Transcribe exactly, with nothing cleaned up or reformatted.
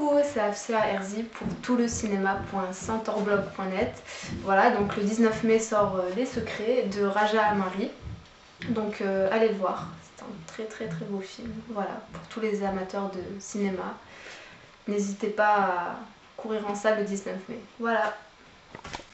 coup c'est Afsia Herzi pour tout le cinéma point centreblog point net. Voilà, donc le dix-neuf mai sort euh, Les Secrets de Raja Amari. Donc euh, allez le voir, c'est un très très très beau film. Voilà, pour tous les amateurs de cinéma. N'hésitez pas à courir en salle le dix-neuf mai. Voilà.